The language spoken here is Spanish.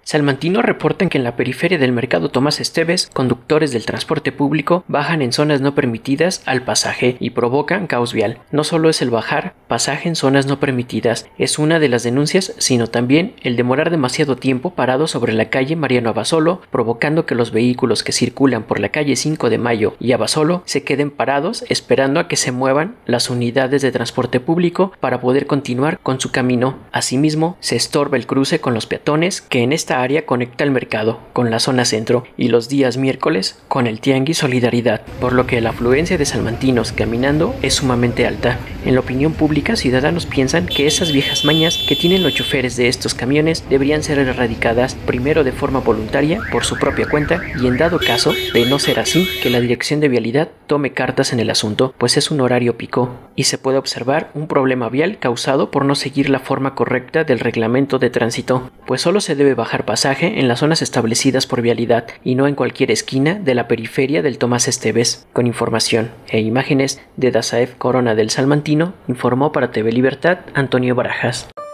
Salmantinos reportan que en la periferia del mercado Tomás Esteves, conductores del transporte público bajan en zonas no permitidas al pasaje y provocan caos vial. No solo es el bajar pasaje en zonas no permitidas, es una de las denuncias, sino también el demorar demasiado tiempo parado sobre la calle Mariano Abasolo, provocando que los vehículos que circulan por la calle 5 de Mayo y Abasolo se queden parados esperando a que se muevan las unidades de transporte público para poder continuar con su camino. Asimismo, se estorba el cruce con los peatones que en esta área conecta el mercado con la zona centro y los días miércoles con el Tianguis Solidaridad, por lo que la afluencia de salmantinos caminando es sumamente alta. En la opinión pública, ciudadanos piensan que esas viejas mañas que tienen los choferes de estos camiones deberían ser erradicadas primero de forma voluntaria por su propia cuenta y en dado caso de no ser así, que la Dirección de Vialidad tome cartas en el asunto, pues es un horario pico y se puede observar un problema vial causado por no seguir la forma correcta del reglamento de tránsito, pues solo se debe bajar pasaje en las zonas establecidas por vialidad y no en cualquier esquina de la periferia del Tomás Esteves. Con información e imágenes de Dazaef Corona del Salmantino, informó para TV Libertad Antonio Barajas.